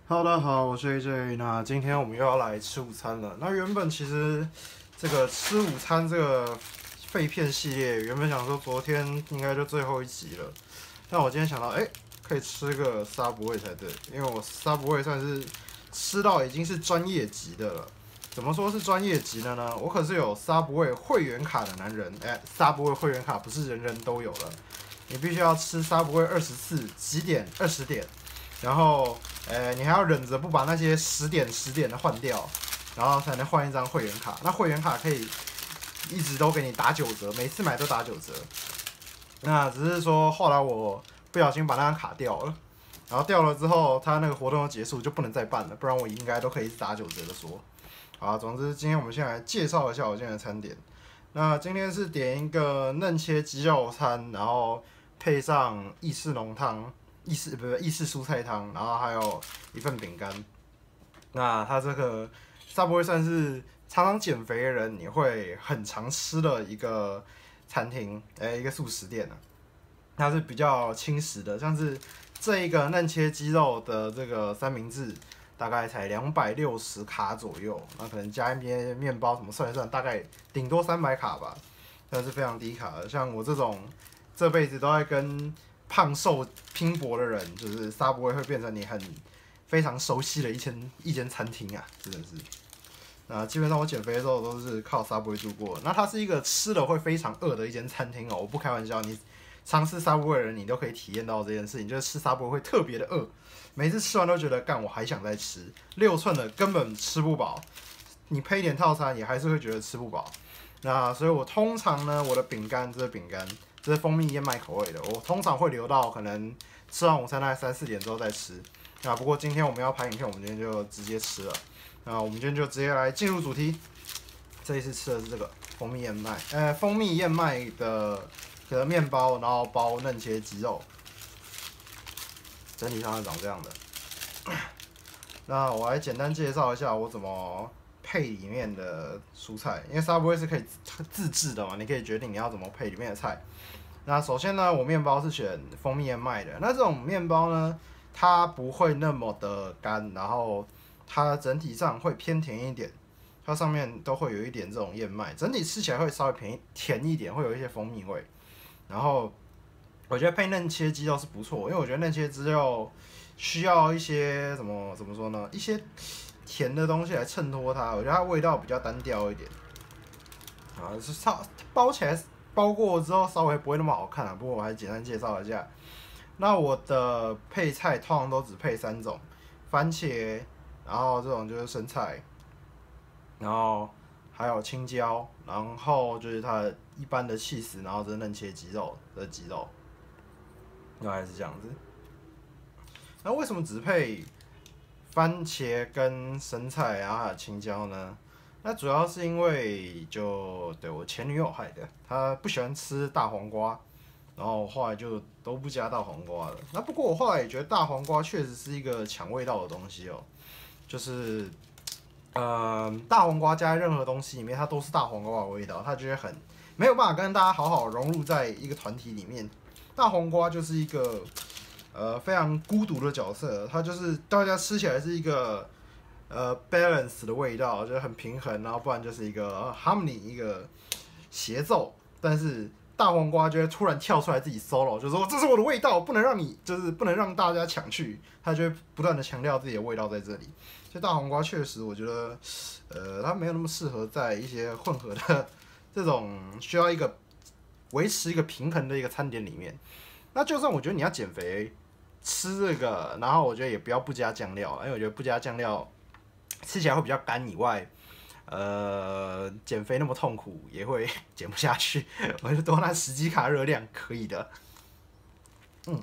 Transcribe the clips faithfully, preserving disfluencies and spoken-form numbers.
Hello，大家好，我是 A J。那今天我们又要来吃午餐了。那原本其实这个吃午餐这个废片系列，原本想说昨天应该就最后一集了，但我今天想到，哎、欸，可以吃个 Subway 才对，因为我 Subway 算是吃到已经是专业级的了。怎么说是专业级的呢？我可是有 Subway 会员卡的男人，哎、欸、，Subway 会员卡不是人人都有的，你必须要吃 Subway 二十四几点二十点。然后，呃，你还要忍着不把那些十点十点的换掉，然后才能换一张会员卡。那会员卡可以一直都给你打九折，每次买都打九折。那只是说后来我不小心把那张卡掉了，然后掉了之后，它那个活动结束就不能再办了，不然我应该都可以打九折的说。好，总之今天我们先来介绍一下我今天的餐点。那今天是点一个嫩切鸡肉餐，然后配上意式浓汤。意式不是意式蔬菜汤，然后还有一份饼干。那它这个 Subway 算是常常减肥的人你会很常吃的一个餐厅，哎，一个素食店啊。它是比较轻食的，像是这一个嫩切鸡肉的这个三明治，大概才两百六十卡左右，那可能加一些面包什么算一算，大概顶多三百卡吧，算是非常低卡的。像我这种这辈子都在跟胖瘦拼搏的人，就是 Subway 会变成你很非常熟悉的一间一间餐厅啊，真的是。那基本上我减肥的时候都是靠 Subway 度过。那它是一个吃了会非常饿的一间餐厅哦，我不开玩笑，你常吃 Subway 的人，你都可以体验到这件事情，就是吃 Subway 会特别的饿，每次吃完都觉得干我还想再吃，六寸的根本吃不饱，你配一点套餐也还是会觉得吃不饱。那所以我通常呢，我的饼干这是饼干。这是蜂蜜燕麦口味的，我通常会留到可能吃完午餐大概三四点之后再吃。那不过今天我们要拍影片，我们今天就直接吃了。那我们今天就直接来进入主题。这一次吃的是这个蜂蜜燕麦，呃，蜂蜜燕麦的的面包，然后包嫩切鸡肉，整体上是长这样的。那我来简单介绍一下我怎么配里面的蔬菜，因为 Subway 是可以自制的嘛，你可以决定你要怎么配里面的菜。那首先呢，我面包是选蜂蜜燕麦的。那这种面包呢，它不会那么的干，然后它整体上会偏甜一点，它上面都会有一点这种燕麦，整体吃起来会稍微偏甜一点，会有一些蜂蜜味。然后我觉得配嫩切鸡肉是不错，因为我觉得嫩切鸡肉需要一些怎么怎么说呢，一些甜的东西来衬托它，我觉得它味道比较单调一点。啊，是稍包起来。包过之后稍微不会那么好看啊，不过我还简单介绍一下。那我的配菜通常都只配三种：番茄，然后这种就是生菜，然后还有青椒，然后就是它一般的起司，然后这是嫩切鸡肉的鸡肉，大概是这样子。那为什么只配番茄跟生菜，然后还有青椒呢？那主要是因为就对我前女友害的，她不喜欢吃大黄瓜，然后后来就都不加大黄瓜了。那不过我后来也觉得大黄瓜确实是一个抢味道的东西哦，就是呃大黄瓜加在任何东西里面，它都是大黄瓜的味道，它觉得很没有办法跟大家好好融入在一个团体里面。大黄瓜就是一个呃非常孤独的角色，它就是大家吃起来是一个。呃 balance 的味道，就是很平衡，然后不然就是一个 harmony 一个协奏，但是大黄瓜就会突然跳出来自己 solo， 就说这是我的味道，不能让你就是不能让大家抢去，他就会不断的强调自己的味道在这里。所以大黄瓜确实，我觉得呃它没有那么适合在一些混合的这种需要一个维持一个平衡的一个餐点里面。那就算我觉得你要减肥吃这个，然后我觉得也不要不加酱料，因为我觉得不加酱料。吃起来会比较干以外，呃，减肥那么痛苦也会减不下去。我就多拿十几卡热量可以的，嗯，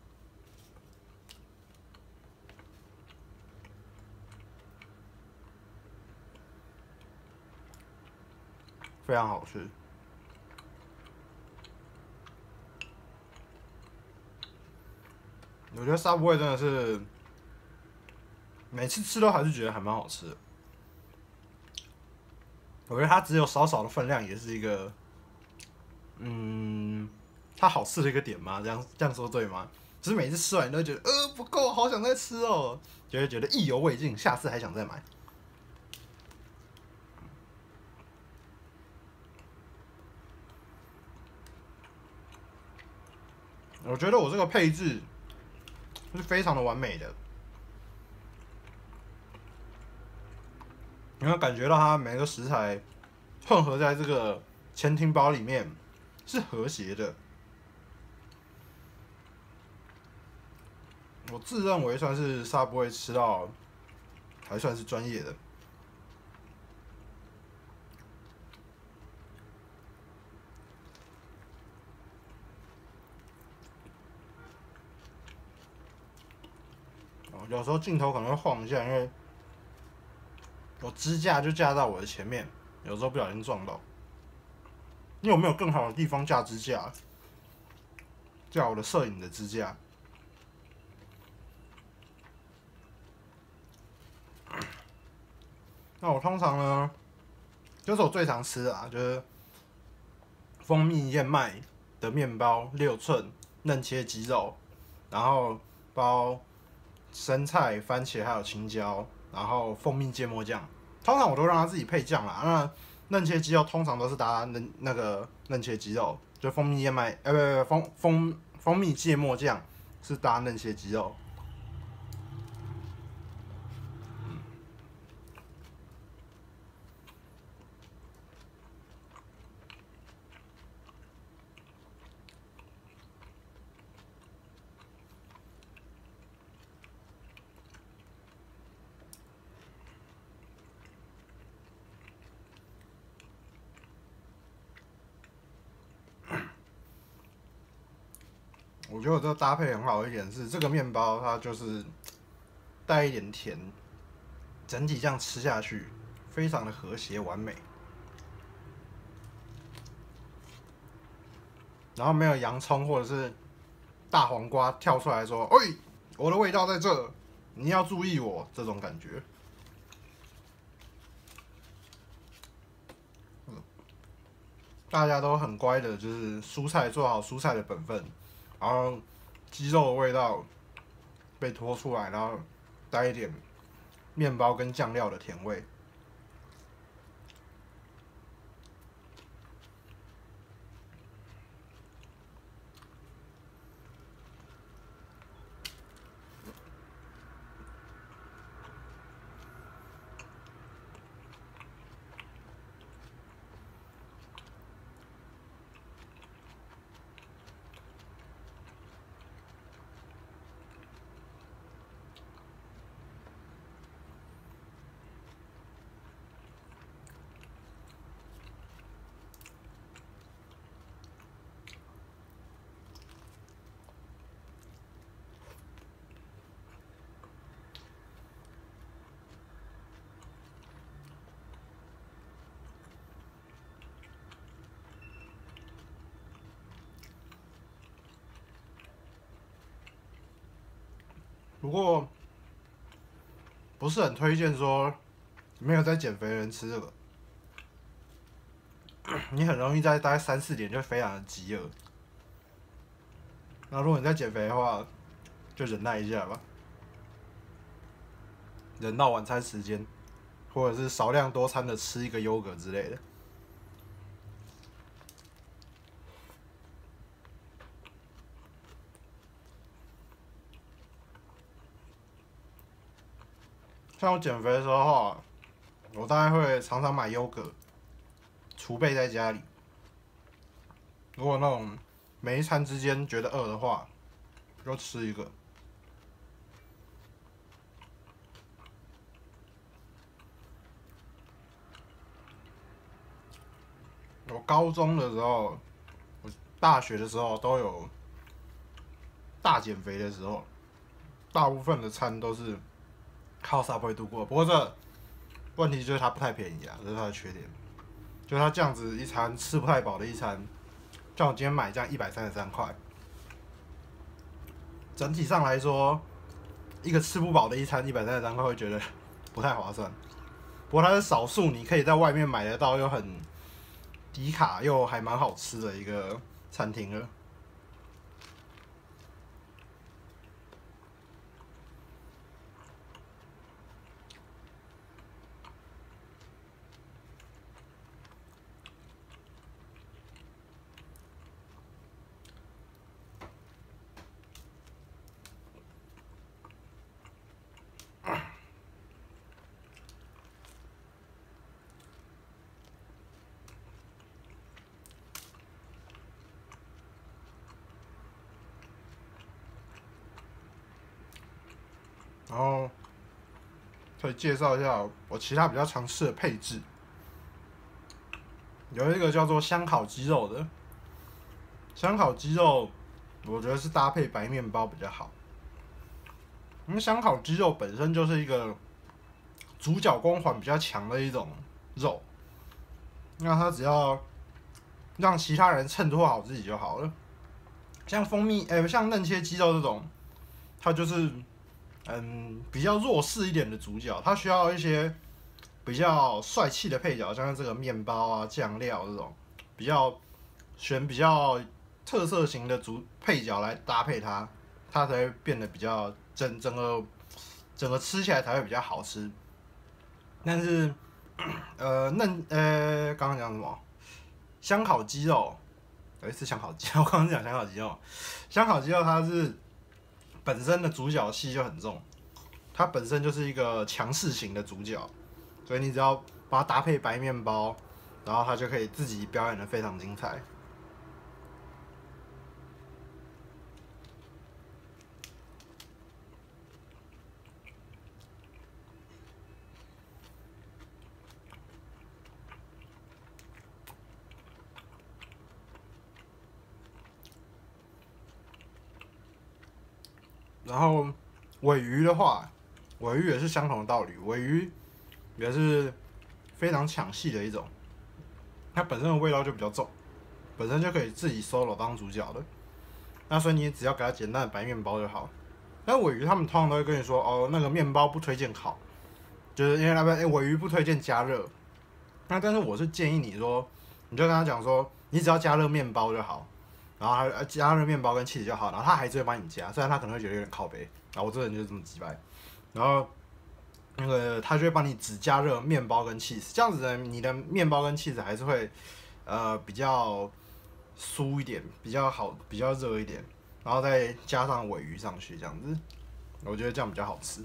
非常好吃。我觉得 Subway 真的是每次吃都还是觉得还蛮好吃的。我觉得它只有少少的分量，也是一个，嗯，它好吃的一个点吗？这样这样说对吗？ 只是每次吃完你都会觉得呃不够，好想再吃哦，就会觉得意犹未尽，下次还想再买。我觉得我这个配置是非常的完美的，你会感觉到它每个食材混合在这个前庭包里面是和谐的。我自认为算是Subway吃到还算是专业的。有时候镜头可能会晃一下，因为我支架就架在我的前面，有时候不小心撞到。你有没有更好的地方架支架？架我的摄影的支架。那我通常呢，就是我最常吃的啊，就是蜂蜜燕麦的面包，六寸嫩切鸡肉，然后包生菜、番茄还有青椒，然后蜂蜜芥末酱。通常我都让他自己配酱啦。那嫩切鸡肉通常都是搭嫩那个嫩切鸡肉，就蜂蜜燕麦，呃不不蜂蜂蜂蜜芥末酱是搭嫩切鸡肉。我觉得我这个搭配很好的一点是，这个面包它就是带一点甜，整体这样吃下去非常的和谐完美。然后没有洋葱或者是大黄瓜跳出来说：“喂，我的味道在这，你要注意我。”这种感觉。大家都很乖的，就是蔬菜做好蔬菜的本分，然后鸡肉的味道被拖出来，然后带一点面包跟酱料的甜味。不过不是很推荐说没有在减肥的人吃这个，你很容易在大概三四点就非常的饥饿。那如果你在减肥的话，就忍耐一下吧，忍到晚餐时间，或者是少量多餐的吃一个优格之类的。像我减肥的时候，我大概会常常买优格，储备在家里。如果那种每一餐之间觉得饿的话，就吃一个。我高中的时候，我大学的时候都有大减肥的时候，大部分的餐都是靠 Subway 度过。不过这问题就是它不太便宜啊，这是它的缺点。就它这样子一餐吃不太饱的一餐，像我今天买这样一百三十三块，整体上来说，一个吃不饱的一餐一百三十三块会觉得不太划算。不过它是少数你可以在外面买得到又很低卡又还蛮好吃的一个餐厅了。 然后可以介绍一下我其他比较常吃的配置，有一个叫做香烤鸡肉的，香烤鸡肉我觉得是搭配白面包比较好，因为香烤鸡肉本身就是一个主角光环比较强的一种肉，那它只要让其他人衬托好自己就好了。像蜂蜜，哎、欸，像嫩切鸡肉这种，它就是嗯比较弱势一点的主角，它需要一些比较帅气的配角，像这个面包啊、酱料这种，比较选比较特色型的主配角来搭配它，它才会变得比较整整个整个吃起来才会比较好吃。但是呃嫩呃刚刚讲什么？香烤鸡肉。有一次香烤鸡，我刚刚讲香烤鸡肉，香烤鸡肉它是本身的主角戏就很重，它本身就是一个强势型的主角，所以你只要把它搭配白面包，然后它就可以自己表演得非常精彩。然后鲔鱼的话，鲔鱼也是相同的道理，鲔鱼也是非常抢戏的一种，它本身的味道就比较重，本身就可以自己 solo 当主角的。那所以你只要给它简单的白面包就好。但鲔鱼他们通常都会跟你说，哦，那个面包不推荐烤，就是因为那边哎鲔鱼不推荐加热。那但是我是建议你说，你就跟他讲说，你只要加热面包就好。然后还加热面包跟起司就好，然后他还是会帮你加，虽然他可能会觉得有点靠背，然后我这个人就是这么直白，然后那个他就会帮你只加热面包跟起司，这样子呢，你的面包跟起司还是会呃比较酥一点，比较好，比较热一点，然后再加上鲔鱼上去，这样子，我觉得这样比较好吃。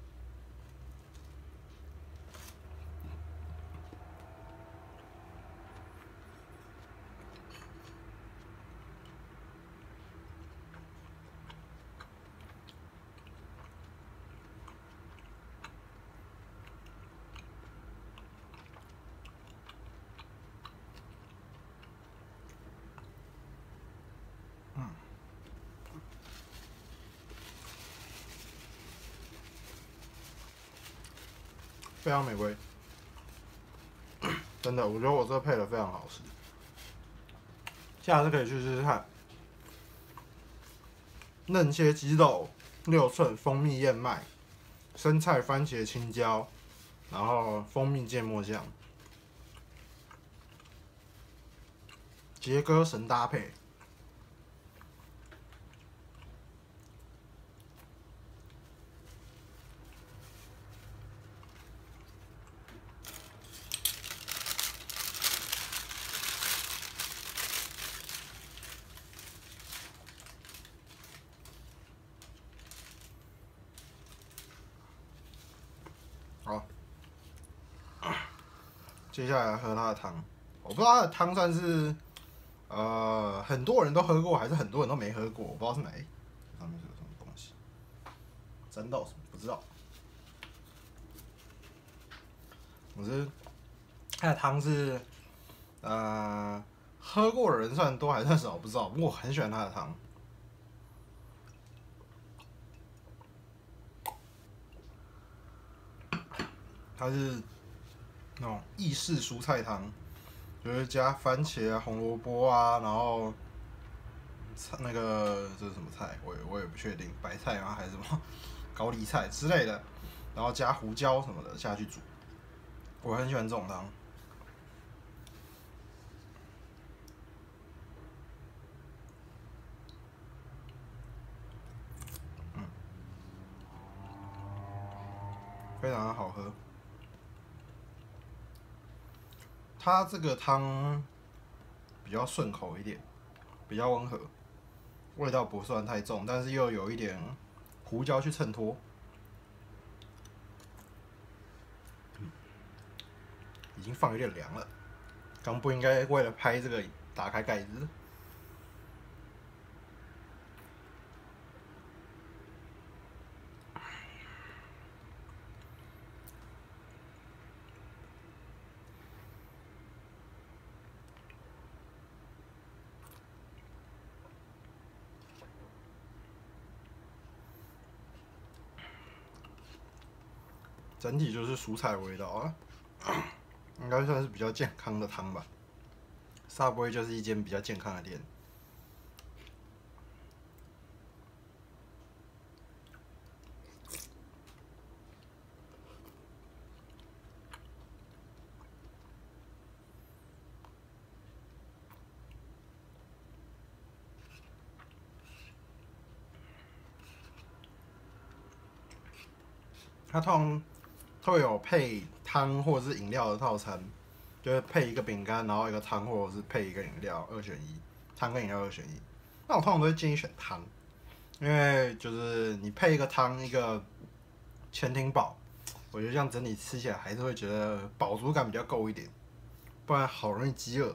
非常美味，真的，我觉得我这个配的非常好吃，下次可以去试试看。嫩切鸡肉、六寸蜂蜜燕麦、生菜、番茄、青椒，然后蜂蜜芥末酱，杰哥神搭配。好，接下来喝它的汤。我不知道它的汤算是呃很多人都喝过，还是很多人都没喝过，我不知道是哪一。上面是有什么东西？沾到什么？不知道。我是它的汤是呃喝过的人算多还算少不知道，不过我很喜欢它的汤。它是那种意式蔬菜汤，就是加番茄啊、红萝卜啊，然后那个这是什么菜？我也我也不确定，白菜吗还是什么高丽菜之类的，然后加胡椒什么的下去煮。我很喜欢这种汤。嗯，非常的好喝。它这个汤比较顺口一点，比较温和，味道不算太重，但是又有一点胡椒去衬托。嗯，已经放有点凉了，刚不应该为了拍这个打开盖子。 整体就是蔬菜味道啊，应该算是比较健康的汤吧。Subway 就是一间比较健康的店。它通常会有配汤或者是饮料的套餐，就是配一个饼干，然后一个汤，或者是配一个饮料，二选一，汤跟饮料二选一。那我通常都会建议选汤，因为就是你配一个汤，一个潜艇堡，我觉得这样整体吃起来还是会觉得饱足感比较够一点，不然好容易饥饿。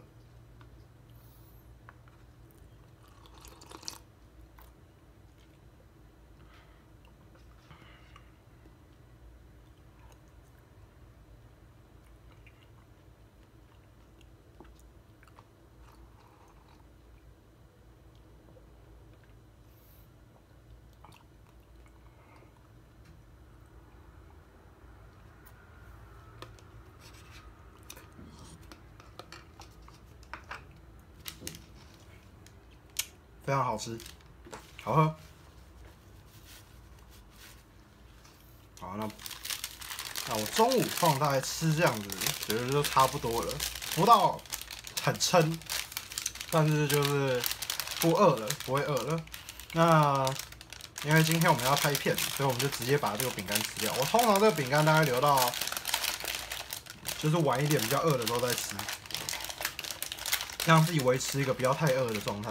非常好吃，好喝。好，那那我中午放大概吃这样子，觉得就差不多了，不到很撑，但是就是不饿了，不会饿了。那因为今天我们要拍片，所以我们就直接把这个饼干吃掉。我通常这个饼干大概留到就是晚一点比较饿的时候再吃，让自己维持一个不要太饿的状态。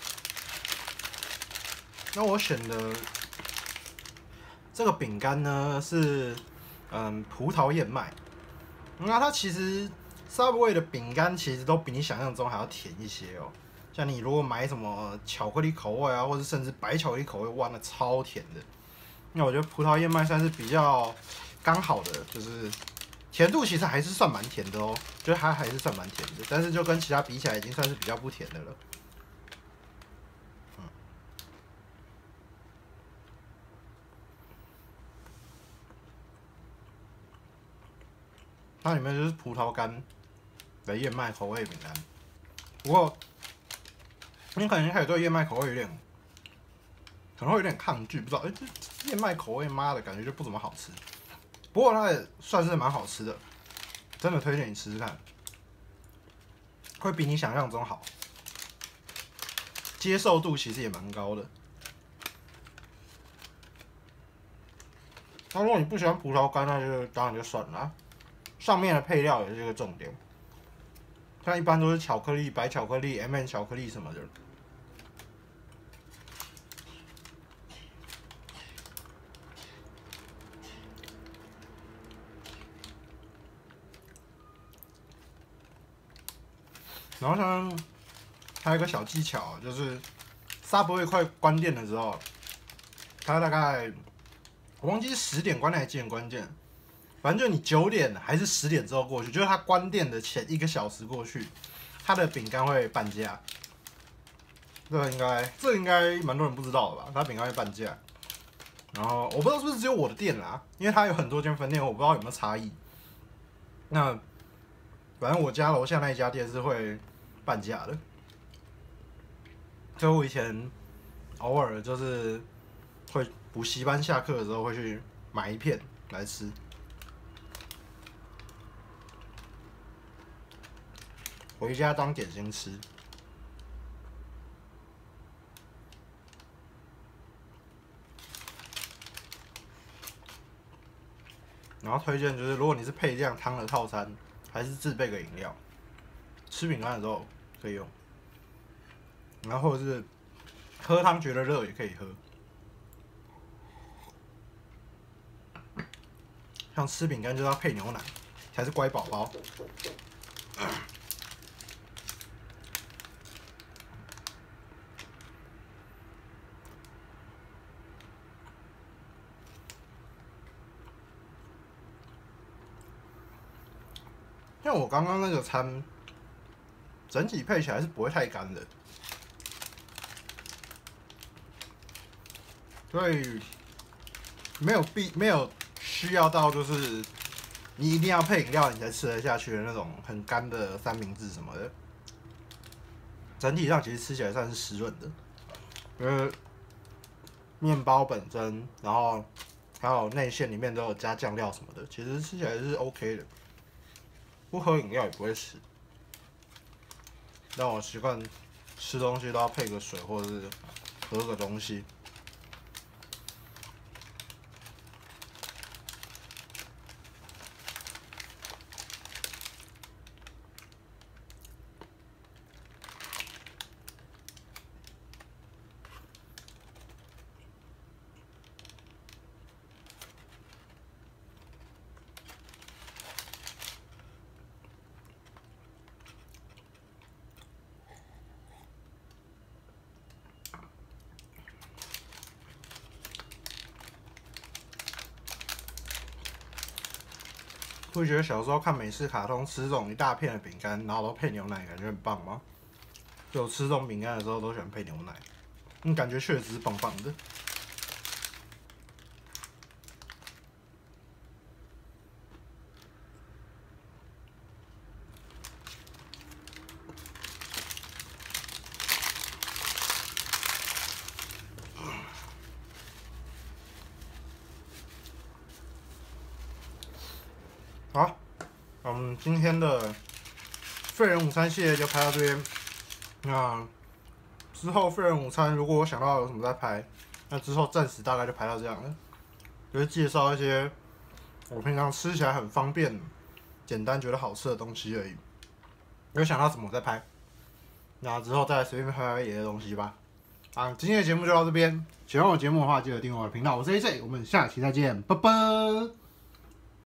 那我选的这个饼干呢是嗯葡萄燕麦，那它其实 Subway 的饼干其实都比你想象中还要甜一些哦。像你如果买什么巧克力口味啊，或者甚至白巧克力口味，哇，那超甜的。那我觉得葡萄燕麦算是比较刚好的，就是甜度其实还是算蛮甜的哦，就是它还是算蛮甜的，但是就跟其他比起来，已经算是比较不甜的了。它里面就是葡萄干的燕麦口味饼干，不过你可能一开始对燕麦口味有点，可能会有点抗拒，不知道哎、欸，这燕麦口味妈的感觉就不怎么好吃。不过它也算是蛮好吃的，真的推荐你吃吃看，会比你想象中好，接受度其实也蛮高的。那如果你不喜欢葡萄干，那就当然就算了、啊。上面的配料也是一个重点，像一般都是巧克力、白巧克力、M and 巧克力什么的。然后像还有一个小技巧，就是 Subway 快关店的时候，它大概我忘记是十点关店还是几点关店。反正就你九点还是十点之后过去，就是它关店的前一个小时过去，它的饼干会半价。这个应该，这个应该蛮多人不知道的吧？它饼干会半价。然后我不知道是不是只有我的店啦，因为它有很多间分店，我不知道有没有差异。那反正我家楼下那一家店是会半价的。所以我以前偶尔就是会补习班下课的时候会去买一片来吃。回家当点心吃，然后推荐就是，如果你是配这样汤的套餐，还是自备个饮料，吃饼干的时候可以用，然后或者是喝汤觉得热也可以喝，像吃饼干就是要配牛奶，才是乖宝宝。像我刚刚那个餐，整体配起来是不会太干的，所以没有必没有需要到就是你一定要配饮料你才吃得下去的那种很干的三明治什么的。整体上其实吃起来算是湿润的，因为面包本身，然后还有内馅里面都有加酱料什么的，其实吃起来是 OK 的。不喝饮料也不会死，但我习惯吃东西都要配个水或者是喝个东西。会觉得小时候看美式卡通吃这种一大片的饼干，然后都配牛奶，感觉很棒吗？就我吃这种饼干的时候都喜欢配牛奶，嗯，感觉确实是棒棒的。好，嗯，今天的废人午餐系列就拍到这边。那之后废人午餐如果我想到有什么再拍，那之后暂时大概就拍到这样了。就是介绍一些我平常吃起来很方便、简单觉得好吃的东西而已。有想到什么我再拍，那之后再随便拍拍别的东西吧。啊，今天的节目就到这边。喜欢我节目的话，记得订阅我的频道。我是 A J， 我们下期再见，拜拜。